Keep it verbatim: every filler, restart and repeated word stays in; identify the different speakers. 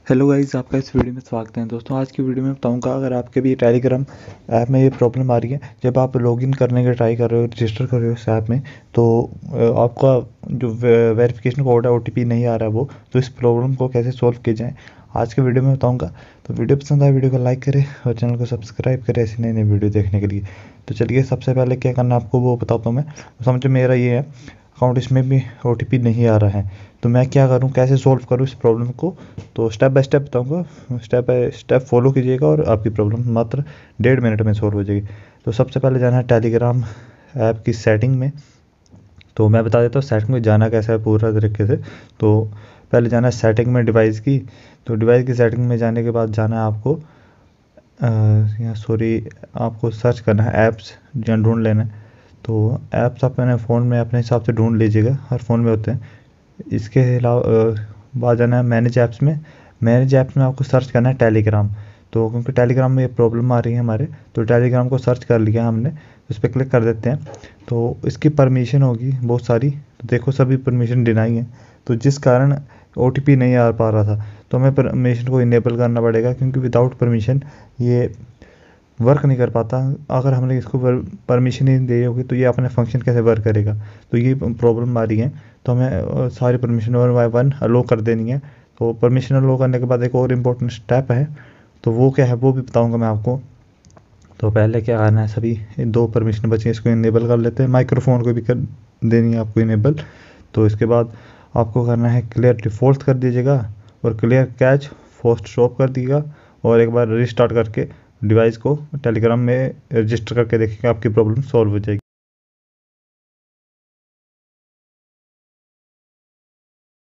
Speaker 1: Hello guys, आपका इस video में स्वागत है। दोस्तों, आज की वीडियो में बताऊंगा, अगर आपके भी टेलीग्राम ऐप में ये प्रॉब्लम आ रही है, जब आप लॉगिन करने का ट्राई कर रहे हो, रजिस्टर कर रहे हो इस ऐप में, तो अ, आपका जो वेरिफिकेशन कोड है, ओटीपी नहीं आ रहा है वो, तो इस प्रॉब्लम को कैसे सोल्व किया जाए आज के वीडियो में बताऊँगा। तो वीडियो पसंद आए वीडियो को लाइक करें और चैनल को सब्सक्राइब करें ऐसी नई नई वीडियो देखने के लिए। तो चलिए, सबसे पहले क्या करना है आपको वो बताता हूँ मैं। समझो मेरा ये है अकाउंट, इसमें भी ओटीपी नहीं आ रहा है, तो मैं क्या करूं, कैसे सॉल्व करूं इस प्रॉब्लम को। तो स्टेप बाय स्टेप बताऊंगा, स्टेप बाय स्टेप फॉलो कीजिएगा और आपकी प्रॉब्लम मात्र डेढ़ मिनट में सॉल्व हो जाएगी। तो सबसे पहले जाना है टेलीग्राम ऐप की सेटिंग में। तो मैं बता देता हूँ सेटिंग में जाना कैसा है पूरा तरीके से। तो पहले जाना है सेटिंग में डिवाइस की। तो डिवाइस की सेटिंग में जाने के बाद जाना है आपको यहाँ सॉरी आपको सर्च करना है ऐप्स, जहाँ ढूंढ लेना है। तो ऐप्स आप अपने फ़ोन में अपने हिसाब से ढूंढ लीजिएगा, हर फ़ोन में होते हैं। इसके अलावा बाद जाना है मैनेज ऐप्स में। मैनेज ऐप्स में आपको सर्च करना है टेलीग्राम। तो क्योंकि टेलीग्राम में ये प्रॉब्लम आ रही है हमारे, तो टेलीग्राम को सर्च कर लिया हमने, उस पर क्लिक कर देते हैं। तो इसकी परमिशन होगी बहुत सारी, तो देखो सभी परमिशन डिनाई है, तो जिस कारण ओ टी पी नहीं आ पा रहा था, तो हमें परमिशन को इनेबल करना पड़ेगा, क्योंकि विदाउट परमिशन ये वर्क नहीं कर पाता। अगर हमने इसको परमिशन ही दी होगी तो ये अपने फंक्शन कैसे वर्क करेगा। तो ये प्रॉब्लम आ रही है, तो हमें सारी permission one by one allow कर देनी है। तो परमिशन अलो करने के बाद एक और इम्पोर्टेंट स्टेप है, तो वो क्या है वो भी बताऊंगा मैं आपको। तो पहले क्या करना है, सभी दो परमिशन बची इसको इनेबल कर लेते हैं। माइक्रोफोन को भी कर देनी है आपको इनेबल। तो इसके बाद आपको करना है क्लियर डिफ़ॉल्ट कर दीजिएगा और क्लियर कैच फोस्ट स्टॉप कर दीजिएगा, और एक बार रिस्टार्ट करके डिवाइस को टेलीग्राम में रजिस्टर करके देखिएगा, आपकी प्रॉब्लम सॉल्व हो जाएगी।